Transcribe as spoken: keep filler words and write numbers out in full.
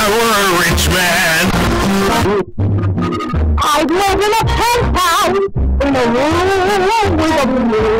were a rich man, I'd live in a penthouse in a room with a blue.